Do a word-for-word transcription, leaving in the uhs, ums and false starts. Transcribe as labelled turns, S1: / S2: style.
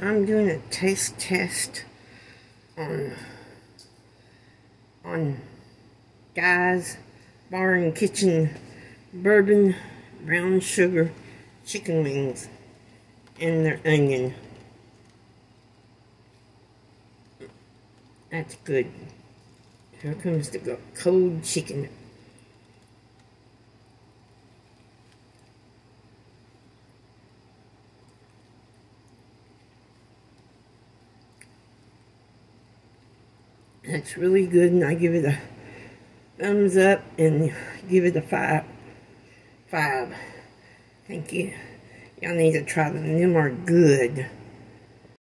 S1: I'm doing a taste test on on Guy's Bar and Kitchen bourbon brown sugar chicken wings and their onion. That's good. Here comes the cold chicken. That's really good, and I give it a thumbs up and give it a five. Five. Thank you. Y'all need to try them. Them are good.